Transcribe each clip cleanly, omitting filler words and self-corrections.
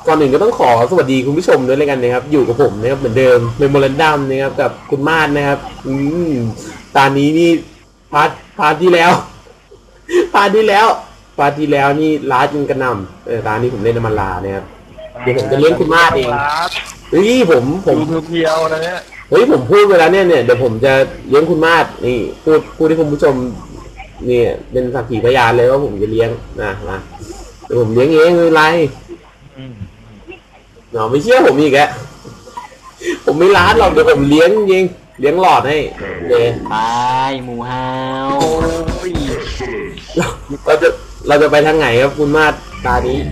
ก่อนอื่นก็ต้องขอสวัสดีคุณผู้ชมด้วยเลยกันนะครับอยู่กับผมนะครับเหมือนเดิมเมมโมเรนดัมนะครับกับคุณมาศนะครับตอนนี้นี่พาร์ทที่แล้วพาร์ทที่แล้วนี่ร้านยิงกระหน่ำร้านนี้ผมเล่นน้ำมันลานะครับเดี๋ยวผมจะเลี้ยงคุณมาศเองเฮ้ยผมเพียวนะเนี่ยเฮ้ยผมพูดไปแล้วเนี่ยเดี๋ยวผมจะเลี้ยงคุณมาศนี่พูดให้คุณผู้ชมเนี่ยเป็นสักขีพยานเลยว่าผมจะเลี้ยงนะเดี๋ยวผมเลี้ยงเองไม่เป็นไรเนาะไม่เชื่อผมอีกแกผมไม่ร้านหรอกเดี๋ยวผมเลี้ยงยิงเลี้ยงหลอดให้เลยไปหมูฮาวเราจะไปทางไหนครับคุณมาศตานี้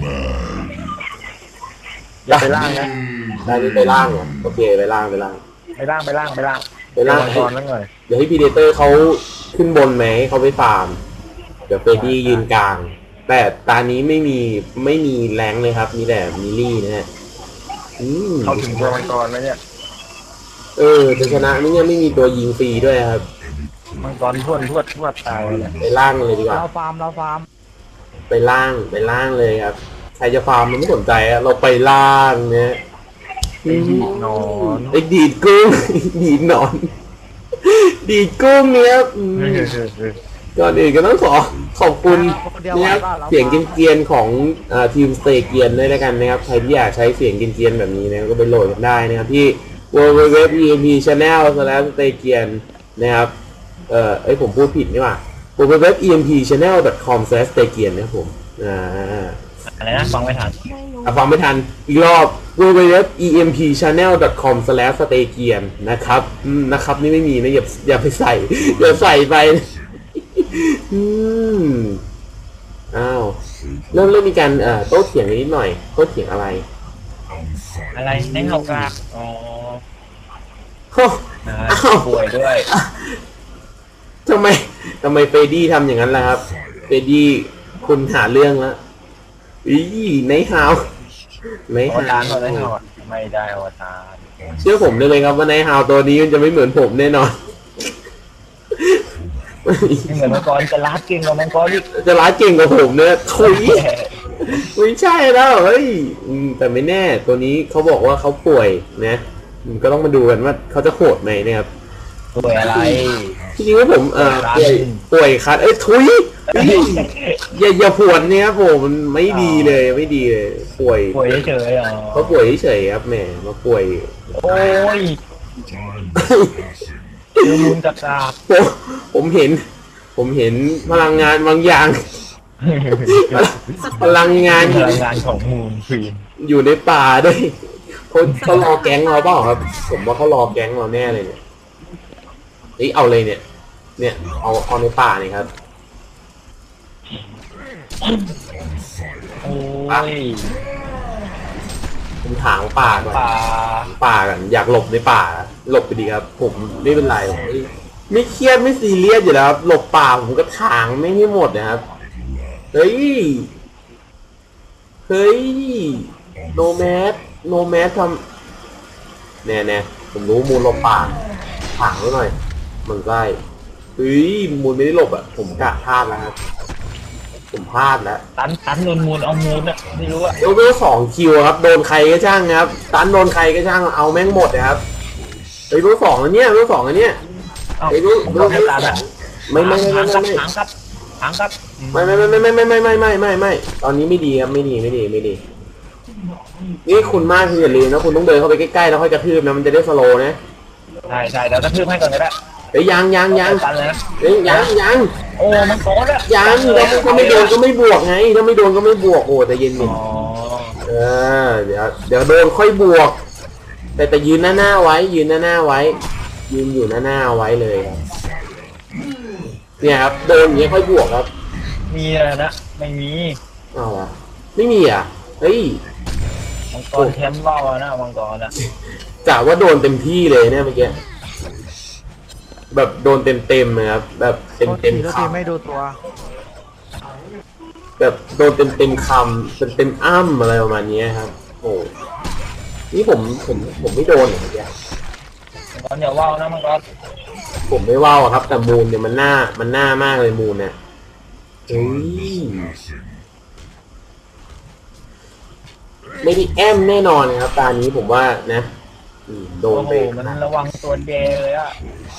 อย่าไปล่างนะตานี้ไปล่างเหรอโอเคไปล่างไปล่างก่อนนั่งหน่อยเดี๋ยวให้พีเดเตอร์เขาขึ้นบนไหมเขาไปฟาร์มเดี๋ยวเฟรดดี้ยืนกลางแต่ตานี้ไม่มีแรงเลยครับมีแต่มิลลี่นะฮะเขาถึงตัวมังกรแล้วเนี่ยจะชนะนี่ยังไม่มีตัวยิงฟรีด้วยครับมังกรทวดตายเลยไปล่างเลยดีกว่าเราฟาร์มไปล่างเลยครับใครจะฟาร์มมันไม่สนใจอะเราไปล่างเนี่ยดีดนอนไอ้ดีดกุ้งดีดนอนดีดกุ้งเนี่ยก่อนอื่นก็ต้องขอบคุณนะครับเสียงเกรียนๆของทีมสเตเกียนด้วยแล้วกันนะครับใครที่อยากใช้เสียงเกรียนๆแบบนี้นะก็ไปโหลดกันได้นะครับที่ www.empchannel/staykian นะครับผมพูดผิดนี่หว่า www.empchannel.com/staykian นะครับผมอะไรนะฟังไม่ทันอีกรอบ www.empchannel.com/staykian นะครับนี่ไม่มีนะอย่าไปใส่อย่าใส่ไปอ้าวเริ่มมีการโต้เถียงนิดหน่อยโต้เถียงอะไรในเฮากาอ๋อป่วยด้วยทำไมเฟรดดี้ทำอย่างนั้นล่ะครับเฟรดดี้คุณหาเรื่องแล้วในฮาวไม่ได้อวตารเชื่อผมเลยครับว่าในฮาวตัวนี้มันจะไม่เหมือนผมแน่นอนเหมือนมังกรจะล้าเก่งกว่ามังกรจะล้าเก่งกว่าผมเนี่ยทุยไม่ใช่แล้วเฮ้ยแต่ไม่แน่ตัวนี้เขาบอกว่าเขาป่วยนะก็ต้องมาดูกันว่าเขาจะโหดไหมนะครับป่วยอะไรจริงๆว่าผมป่วยคัดทุยอย่าปวดเนี่ยครับผมมันไม่ดีเลยป่วยเฉยๆเขาป่วยเฉยๆครับแหมมาป่วยโอ้ยมูลจัดผมเห็นพลังงานบางอย่างพลังงานของมูลฟีนอยู่ในป่าด้วยเขารอแก๊งเราเปล่าครับผมว่าเขารอแก๊งเราแน่เลยเนี่ยเอาเลยเนี่ยเอาในป่าเนี่ยครับโอ้ยผมถางป่าก่อนอยากหลบในป่าหลบไปดีครับผมไม่เป็นไรไม่เครียดไม่ซีเรียสอยู่แล้วครับหลบป่าผมก็ถางไม่ให้หมดนะครับเฮ้ยโนแมสทำแน่ผมรู้มูลหลบป่าถางไว้หน่อยมันใกล้มูลไม่ได้หลบอ่ะผมกะพลาดแล้วครับผมพลาดแล้วตันโดนมูลเอามูลอ่ะไม่รู้อ่ะเวล2 คิวครับโดนใครก็ช่างครับตันโดนใครก็ช่างเอาแม่งหมดนะครับเวล2อันเนี้ยเวล2อันเนี้ยเวลตันอ่ะไม่ถางครับไม่ตอนนี้ไม่ดีครับไม่ดีนี่คุณมากคืออย่าลืมนะคุณต้องเดินเข้าไปใกล้ๆแล้วค่อยกระทืบนะมันจะได้สโลว์นะใช่เดี๋ยวกระทืบให้ก่อนก็ได้ยังโอ้มันโกรธอะยังแล้วก็ไม่โดนก็ไม่บวกไงถ้าไม่โดนก็ไม่บวกโอ้แต่เย็นเดี๋ยวโดนค่อยบวกแต่ยืนหน้าไว้ยืนอยู่หน้าไว้เลยเนี่ยครับโดนอย่างเงี้ยค่อยบวกครับมีอะไรนะไม่มีไม่มีอ่ะมังกรแคมป์รอนะมังกรนะกะว่าโดนเต็มที่เลยเนี่ยเมื่อกี้แบบโดนเต็มนะครับแบบเต็มคำไม่ดูตัวแบบโดนเต็มคำเต็มอ้ำอะไรประมาณนี้ครับโอ้นี่ผมไม่โดนอย่างเงี้ยตอนเดี๋ยวว่าวนะมังกรผมไม่ว่าวครับแต่มูลเนี่ยมันหน้ามากเลยมูลเนี่ยไม่ได้แอมแน่นอนครับตานี้ผมว่านะโดนโอ้โหไปมันระวังตัวเดย์เลยอะ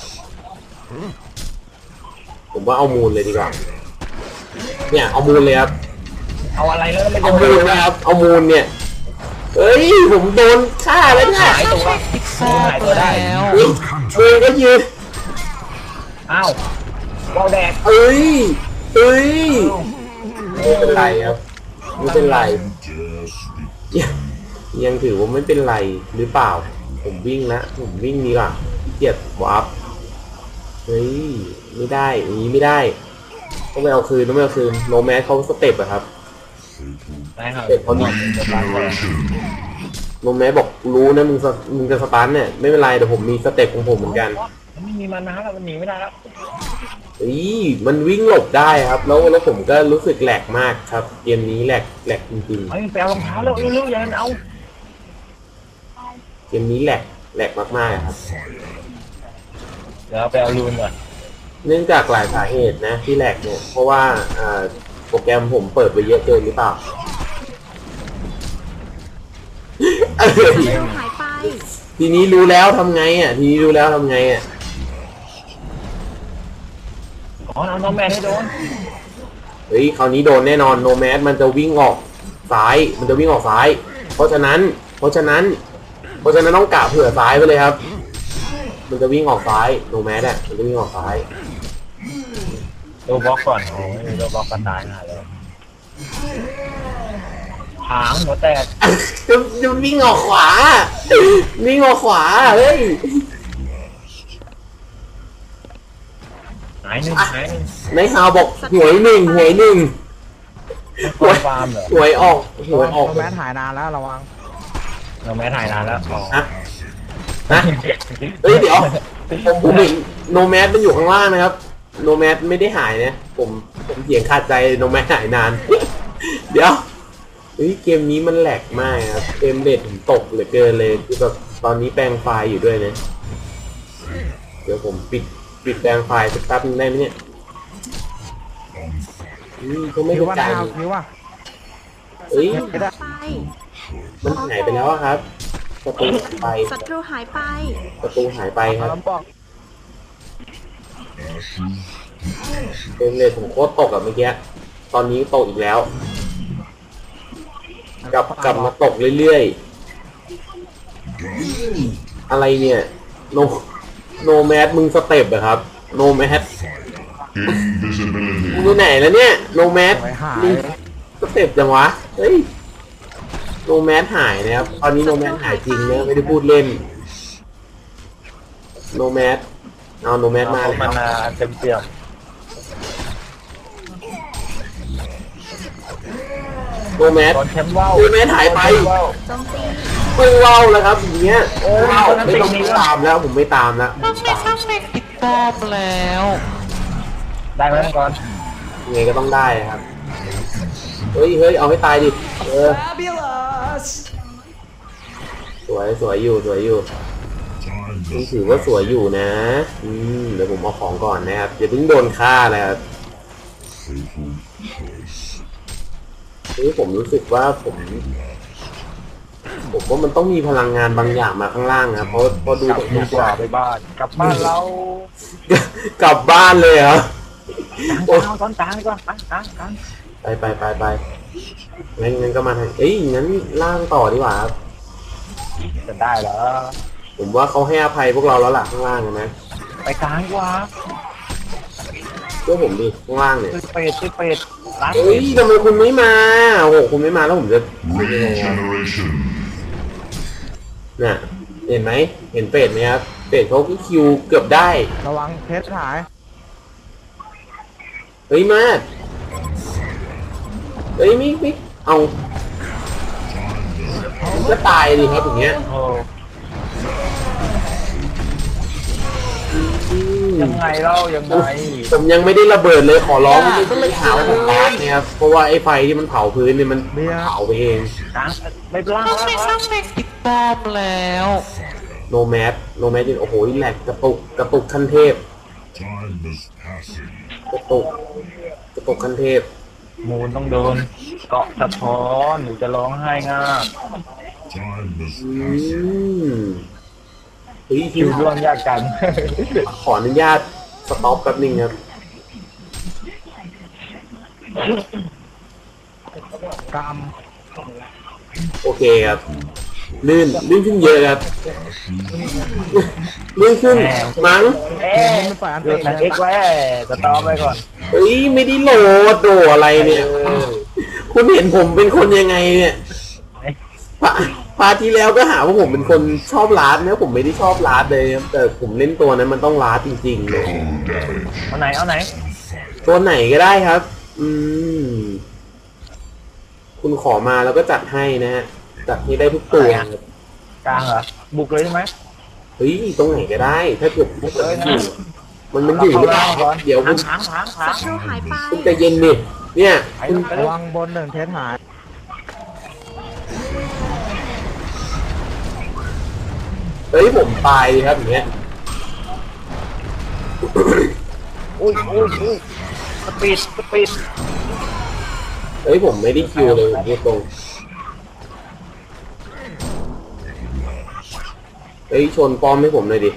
ผมว่าเอามูลเลยดีกว่าเนี่ยเอามูลเลยครับเอาอะไรแล้วมันเอาจะมูลนะครับเอามูลเนี่ยเอ้ยผมโดนฆ่าแล้วเนี่ยหายตัวหายตัวได้นี่มือก็ยืนอ้าววาวแดกเอ้ยไม่เป็นไรครับไม่เป็นไรยังถือว่าไม่เป็นไรหรือเปล่าผมวิ่งละผมวิ่งดีกว่าเกียดวาร์ปเฮ้ยไม่ได้อย่างนี้ไม่ได้ต้องไปเอาคืนโนแมสเขาสเต็ปอะครับได้ครับเด็กเขาดีโนแมสบอกรู้นะมึงจะสตันเนี่ยไม่เป็นไรเดี๋ยวผมมีสเต็ปของผมเหมือนกันมันไม่มีมานะแล้วมันหนีไม่ได้แล้วมันวิ่งหลบได้ครับแล้วผมก็รู้สึกแหลกมากครับเกมนี้แหลกจริงๆเฮ้ยไปเอารองเท้าแล้วเร็วๆอย่าเอาเกมนี้แหลกมากๆครับเดี๋ยวไปเอารูนก่อนเนื่องจากหลายสาเหตุนะที่แหลกเนี่ยเพราะว่าโปรแกรมผมเปิดไปเยอะเกินหรือเปล่าหายไปทีนี้รู้แล้วทำไงอ่ะอ๋อเอาน้องแมนให้โดนเฮ้ยคราวนี้โดนแน่นอนโนแมสมันจะวิ่งออกซ้ายเพราะฉะนั้นต้องกะเผื่อซ้ายไปเลยครับ มันจะวิ่งออกซ้ายโนแมสอ่ะมันจะวิ่งออกซ้ายตัวบล็อกก่อนโอ้ยตัวบล็อกกันตายหาเลยหางหัวแตกจะวิ่งออกขวาเฮ้ยหายหนึ่งในฮาวบอกหวยหนึ่งตัวฟาร์มเหรอหวยออกแมสหายนานแล้วระวังเราแม่ถ่ายนานแล้วอ๋อนะเฮ้ยเดี๋ยวผมเห็นโนแมสมันอยู่ข้างล่างนะครับโนแมสไม่ได้หายนะผมเถียงขาดใจโนแมสหายนาน เดี๋ยวเฮ้ยเกมนี้มันแหลกมากครับเกมเด็ดผมตกเหลือเกินเลยคือแบบตอนนี้แปลงไฟล์อยู่ด้วยนะเดี๋ยวผมปิดแปลงไฟล์สักแป๊บนึงได้ไหมเนี่ยเขาไม่คิวเข้าว่าใจดาวคิวว่าเฮ้ยหายไปมันหายไปแล้วอะครับประตูหายไปศัตรูหายไปครับลำปอกเกมเลยผมโคตรตกอะเมื่อกี้ตอนนี้ตกอีกแล้ว กลับมาตกเรื่อยๆอะไรเนี่ยโนแมสมึงสเต็ปอะครับโนแมสมึงอยู่ไหนแล้วเนี่ยโนแมสไว้หายมึงสเต็ปจังวะเฮ้ยโนแมสหายนะครับตอนนี้โนแมสหายจริงนะไม่ได้พูดเล่นโนแมสเอาโนแมสมาเอาเลยมานาเต็มเปี่ยมโนแมสตอนแชมป์ว่าวโนแมสหายไปโจมตีไม่ว้าวแล้วครับอย่างเงี้ยว้าวไม่ต้องตามแล้วผมไม่ตามแล้วติดตอบแล้วได้ไหมก่อนยังไงก็ต้องได้ครับเฮ้ยเอาให้ตายดิสวยอยู่นี่ถือว่าสวยอยู่นะเดี๋ยวผมเอาของก่อนนะครับอย่าเพิ่งโดนฆ่าเลยครับนี่ผมรู้สึกว่าผมว่ามันต้องมีพลังงานบางอย่างมาข้างล่างนะเพราะดูกลับดีกว่าไปบ้านกลับบ้านเรากลับบ้านเลยเหรอกลางตอนกลางดีกว่ากลางไปงั้นก็มาทางงั้นล่างต่อดีกว่าครับจะได้เหรอผมว่าเขาให้อภัยพวกเราแล้วล่ะข้างล่างนะไปกลางดีกว่าเชื่อผมดิข้างล่างเนี่ยชื่อเป็ดร้านเฮ้ยทำไมคุณไม่มาโอ้โหคุณไม่มาแล้วผมจะน่ะเห็นไหมเห็นเป็ดไหมครับเป็ดเขาก็คิวเกือบได้ระวังเพชรหายเฮ้ยมาดเฮ้ยมิกเอาก็ตายดิครับอย่างเงี้ยโอ้ยังไงเล่ายังไงผมยังไม่ได้ระเบิดเลยขอร้องไม่หาว่าผมตายนะครับเพราะว่าไอ้ไฟที่มันเผาพื้นเนี่ยมันเผาไปเองกลางไม่เป็นไรแล้วติดตอบแล้วโนแมสจริงโอ้โหแหลกกระตุกขั้นเทพกระตุกขั้นเทพมูนต้องโดนเกาะสะท้อนหนูจะร้องไห้ง่าเฮ้ยคิวร่วงยากกันขออนุญาตสต็อปแป๊บนึงครับกรรมโอเคครับลื่นขึ้นเยอะครับลื่นขึ้นมั้งไม่ปล่อยอันโดเตะนทางเอ็กไว้จะตอไปก่อนเฮ้ยไม่ได้โหลดโดอะไรเนี่ยคุณเห็นผมเป็นคนยังไงเนี่ยพาร์ทที่แล้วก็หาว่าผมเป็นคนชอบลาดนะผมไม่ได้ชอบลาดเลยครับแต่ผมเล่นตัวนั้นมันต้องลาดจริงๆเลยเอาไหนเอาไหนตัวไหนก็ได้ครับ คุณขอมาแล้วก็จัดให้นะฮะจัดให้ได้ทุกตัวครับกลางเหรอบุกเลยใช่ไหมเฮ้ยตรงไหนก็ได้ ถ้าเกิดมันอยู่ไม่ได้ครับเดี๋ยวคุณถางศัตรูหายไปคุณใจเย็นดิเนี่ยคุณระวังบนหนึ่งเพชรหายเฮ้ยผมตายครับอย่างเงี้ยอุ้ยสปีดเฮ้ยผมไม่ได้คิวเลยผมพูดตรงเฮ้ยชนป้อมให้ผมหน่อยดิ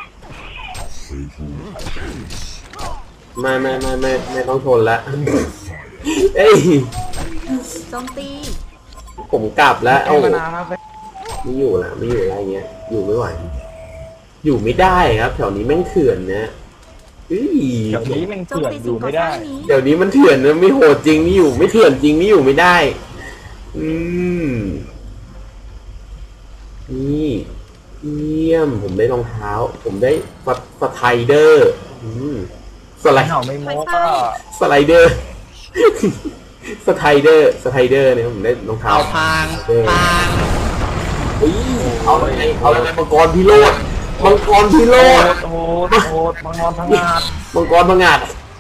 ไม่ต้องชนละเฮ้ยโจมตีผมกลับแล้วเอาเอ้ามานานครับไม่อยู่ละไม่อยู่อะไรเงี้ยอยู่ไม่ไหวอยู่ไม่ได้ครับแถวนี้แม่งเถื่อนนะเฮ้ยเดี๋ยวนี้มันโจมเถื่อนตีอสิ่ยู่งก่อไม่สร้าได้งนี้เดี๋ยวนี้มันเถื่อนนะไม่โหดจริงนี่อยู่ไม่เถื่อนจริงนี่อยู่ไม่ได้นี่เยี่ยมผมได้รองเท้า ผมได้สไลเดอร์สไลไม่เห่าไม่โม้ก็สไลเดอร์สไลเดอร์เนี่ยผมได้รองเท้าเอาพังเฮ้ยเอาอะไรมังกรพิโรธมังกรพิโรธโหดมังงอนทั้งงานมังกรพังงาด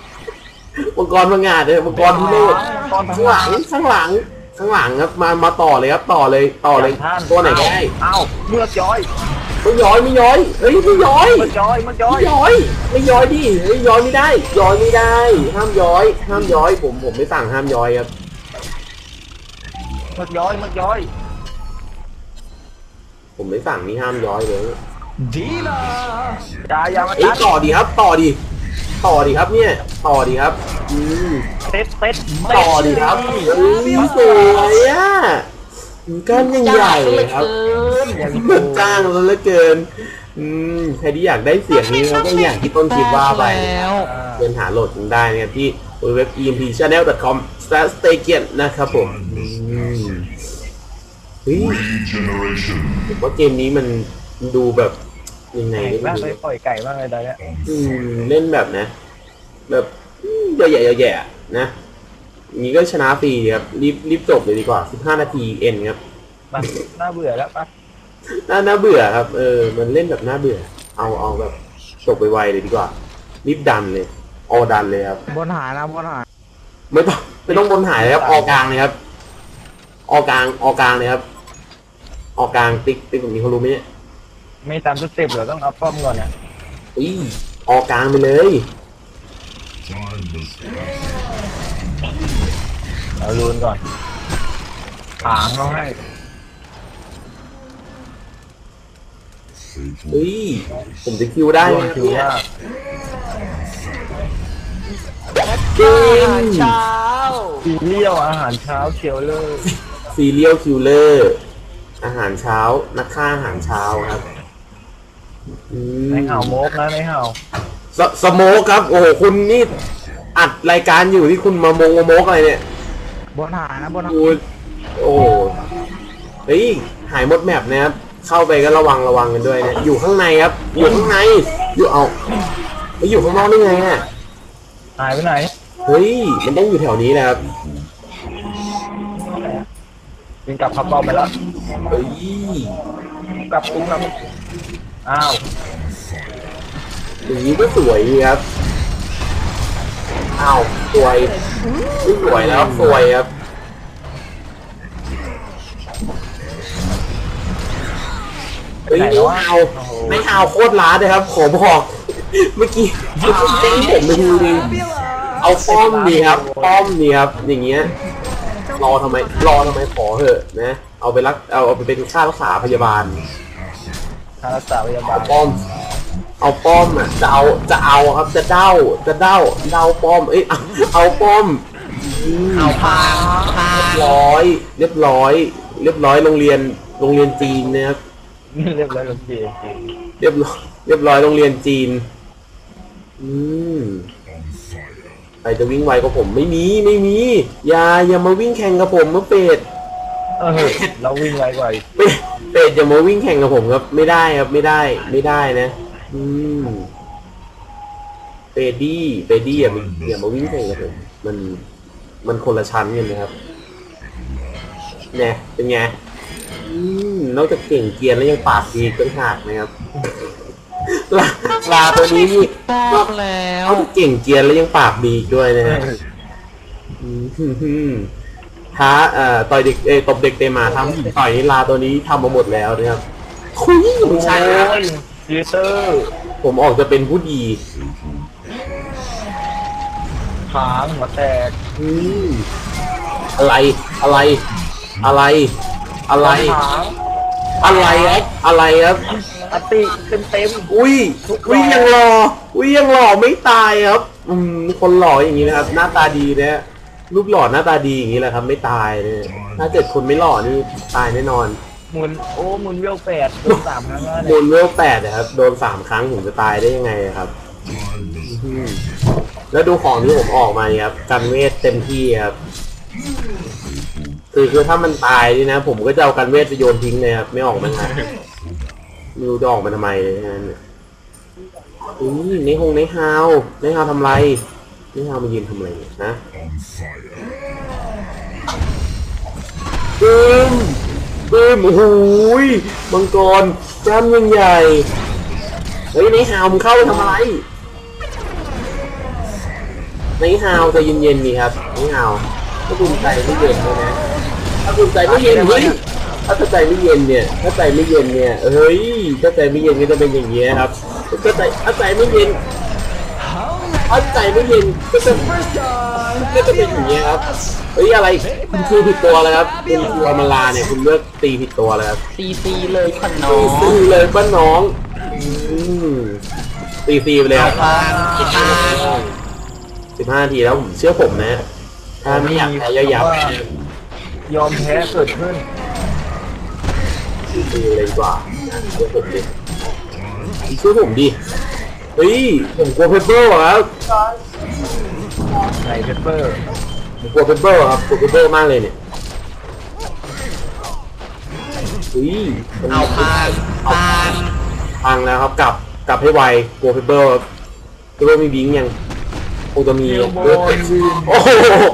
เลยมังกรพิโรธข้างหลังครับมาต่อเลยครับต่อเลยตัวไหนก็ได้เอ้าเลือกย้อยไม่ย้อยเฮ้ยไม่ย้อยมันย้อยไม่ย้อยดิเฮ้ยย้อยไม่ได้ห้ามย้อยผมไม่สั่งห้ามย้อยครับมันย้อยผมไม่สั่งนี่ห้ามย้อยเลยดีนะอย่ามาเอ้ยต่อดีครับเนี่ยต่อดีครับเต็ดต่อดีครับสวยอ่ะก้านยังใหญ่ครับมันจ้างแล้วเหลือเกินใครที่อยากได้เสียงนี้เขาก็อย่างที่ต้นคลิปว่าไปเดินหาโหลดกันได้นะครับที่เว็บ empchannel.com/stakian นะครับผมเฮ้ยผมว่าเกมนี้มันดูแบบยังไงบ้างเลยปล่อยไก่บ้างเลยตอนเนี้ยเล่นแบบนะแบบแย่ๆนะนี้ก็ชนะฟรีครับรีบจบเลยดีกว่า15นาทีเอ็นครับน่าเบื่อแล้วปะน่าเบื่อครับมันเล่นแบบน่าเบื่อเอาแบบจบไปไวเลยดีกว่ารีบดันเลยดันเลยครับบนหายนะบนหายไม่ต้องบนหายเลยครับกลางเลยครับกลางเลยครับกลางติ๊กผมมีคนรู้ไหมเนี่ยไม่ตามสเต็ปเหรอต้องเอาป้อมก่อนนะกลางไปเลยเอาลูนก่อนถางเขาให้ผมจะคิวได้ลูไหมนครับคิวเนี่ยว่าเช้าซีเรียลอาหารเช้าเชียวเลยซีเรียลคิลเลอร์อาหารเช้านักฆ่าอาหารเช้าครับไม่เห่าโมกนะไม่เห่าสโมกครับโอ้โหคุณนี่อัดรายการอยู่ที่คุณมาโมกอะไรเนี่ยบนหายนะบนหายดูโอ้เฮ้ยหายหมดแมปนะครับเข้าไปก็ระวังกันด้วยนะอยู่ข้างในครับอยู่ข้างในอยู่อยู่ข้างนอกได้ไงอ่ะหายไปไหนเฮ้ยมันต้องอยู่แถวนี้แหละครับวิ่งกลับขับป้อมไปแล้วเฮ้ยกลับตุ้งกลับอ้าวอย่างนี้ก็สวยดีครับสวยไม่สวยแล้วสวยครับเฮ้ยไม่เอาโคตรล้าเลยครับขอบอกเมื่อกี้เต้นผมไปดูดิเอาป้อมดีครับป้อมดีครับอย่างเงี้ยรอทำไมขอเถอะนะเอาไปเอาไปเป็นค่ารักษาพยาบาลค่ารักษาพยาบาลเอาป้อมอ่ะจะเอาครับจะเด้าป้อมเอาป้อมเอาพางเรียบร้อยโรงเรียนจีนนะครับเรียบร้อยโอเคเรียบร้อยโรงเรียนจีนใครจะวิ่งไวกว่าผมไม่มีอย่ามาวิ่งแข่งกับผมมาเป็ดเราวิ่งไวกว่าเป็ดอย่ามาวิ่งแข่งกับผมครับไม่ได้ครับไม่ได้นะเปดี้อย่ามาวิ่งแข่งกับผมมันคนละชั้นกันนะครับเนี่ยเป็นไงนอกจากเก่งเกียร์แล้วยังปากดีตั้งหากนะครับลาตัวนี้นี่บอกแล้วนอกจากเก่งเกียร์แล้วยังปากดีด้วยนะฮะท้าต่อยเด็กตบเด็กเตะหมาทำต่อยนี่ลาตัวนี้ทำมาหมดแล้วนะครับคุยไม่ใช่นะดีเตอร์ผมออกจะเป็นผู้ดีหางหัวแตกอะไรครับอะไรครับอติเต็มอุ้ยยังหล่อไม่ตายครับคนหล่ออย่างนี้นะครับหน้าตาดีนะรูปหล่อหน้าตาดีอย่างนี้แหละครับไม่ตายเลยถ้าเกิดคนไม่หล่อนี่ตายแน่นอนหมุนเวล8โดน3ครั้งแล้วโดนเวล8นะครับโดน3 ครั้งผมจะตายได้ยังไงครับแล้วดูของที่ผมออกมาครับกันเวทเต็มที่ครับคือถ้ามันตายนี่นะผมก็จะเอากันเวทไปโยนทิ้งเลยครับไม่ออกมาไงไม่รู้จะออกมาทำไมเลยนั่นในฮาวทำไรในฮาวมายืนทำอะไรนะบึ้มโอ้โหมังกรแจ้มยังใหญ่เฮ้ยในฮาวมึงเข้าไปทำอะไรในฮาวจะเย็นๆดีครับในฮาวถ้าภูมิใจไม่เย็นเลยนะถ้าภูมิใจไม่เย็นเฮ้ยถ้าใจไม่เย็นเนี่ยถ้าใจไม่เย็นเนี่ยเฮ้ยถ้าใจไม่เย็นก็จะเป็นอย่างนี้ครับถ้าใจไม่เย็นก็จะเป็นอย่างนี้ครับเฮ้ยอะไรคุณคือผิดตัวแล้วครับคุณคืออมาลาเนี่ยคุณเลือกตีผิดตัวแล้วครับซีเลยขนมตีเลยป้าน้องตีไปเลยครับพาง 15 นาทีแล้วเชื่อผมนะถ้าไม่อยากแพ้ยับยอมแพ้เกิดขึ้นตีเลยดีกว่าเชื่อผมดิเฮ้ยผมกลัวเพเปอร์ครับในเพเปอร์ผมกลัวเพเปอร์ครับกลัวเพเปอร์มากเลยเนี่ยเฮ้ยเอาพางพังแล้วครับกลับให้ไวกลัวเพเปอร์มีบิงยังคงจะมีโอ้โห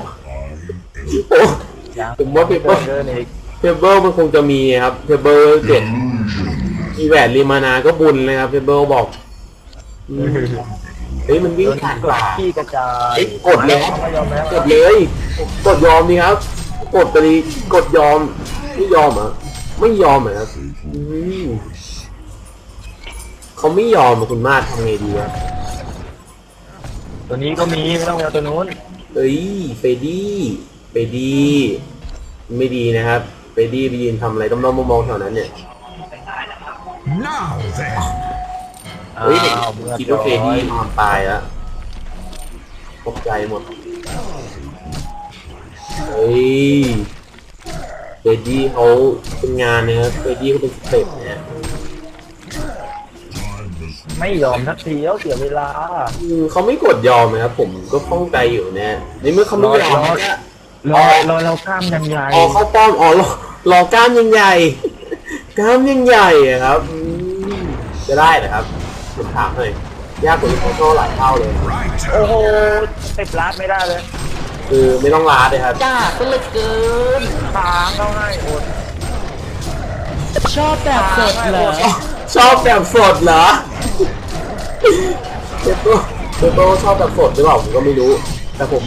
ผมว่าเพเปอร์มันคงจะมีครับเพเปอร์7มีแหวนริมานาก็บุญเลยครับเพเปอร์บอกเฮ้ยมันวิ่งผ่านกดป่าขี้กระจายกดเลยไม่ยอมแพ้กดเลยกดยอมดีครับกดไปดีกดยอมไม่ยอมเหรอไม่ยอมเหรอครับเขาไม่ยอมคุณมาศทำไงดีวะตัวนี้ก็มีไม่ต้องเอาตัวนู้นเอ้ยเฟดี้ไม่ดีนะครับเฟดี้ไปยืนทำอะไรต้อมมองแถวนั้นเนี่ยเฮ้ยคิดว่าเฟดี้นอนตายแล้วตกใจหมดเฮ้ยเฟดี้เขาเป็นงานนะครับเฟดี้เขาเป็นสเต็ปเนี่ยไม่ยอมทักทีแล้วเสียเวลาเขาไม่กดยอมนะครับผมก็ข้องใจอยู่เนี่ยในเมื่อเขาไม่ยอมเนี่ยรอเราข้ามยังไงเข้าป้อมรอกล้ามยังใหญ่กล้ามยังใหญ่อะครับจะได้เหรอครับผมถามหน่อยยากกว่าที่เขาโชว์หลายเท่าเลยโอ้โหเต็มรัดไม่ได้เลยคือไม่ต้องลาเลยครับจ้าก็เลยเกินทางเข้าให้โอนชอบแบบสดเหรอชอบแบบสดเหรอเจโต้ชอบแบบสดหรือเปล่าผมก็ไม่รู้แต่ผม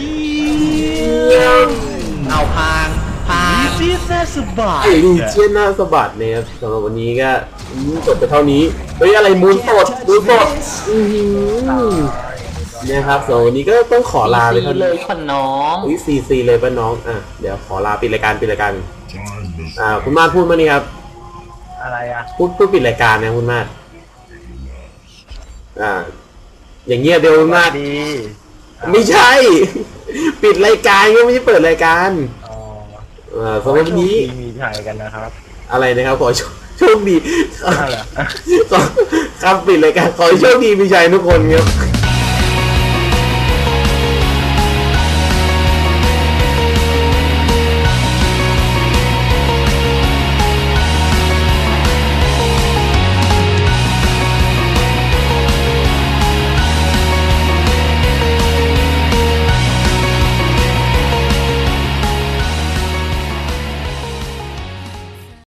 เอาพางซีแซ่สบายไอ้ลูเชียนหน้าสะบัดเนี่ยครับสำหรับวันนี้ก็จบไปเท่านี้เฮ้ยอะไรมูนสดเนี่ยครับส่วนวันนี้ก็ต้องขอลาไปซีเท่าเลนี้ยค่ะน้องอุ้ยซีเลยป่ะน้องเดี๋ยวขอลาปิดรายการคุณมาดพูดมานี่ครับอะไรอ่ะพูดปิดรายการนะคุณมาดอย่างเงี้ยเดี๋ยวคุณมาดดีไม่ใช่ ปิดรายการก็ไม่ใช่เปิดรายการอ๋อสำหรับวันนี้มีชัยกันนะครับอะไรนะครับขอโชคดีอะไรครับปิดรายการขอให้โชคดีมีชัยทุกคนครับ